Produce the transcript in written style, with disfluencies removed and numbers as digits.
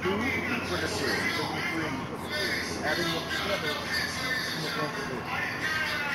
2 for the 2. Taking the 3 and put the 2. Adding them together in the 4 for 8.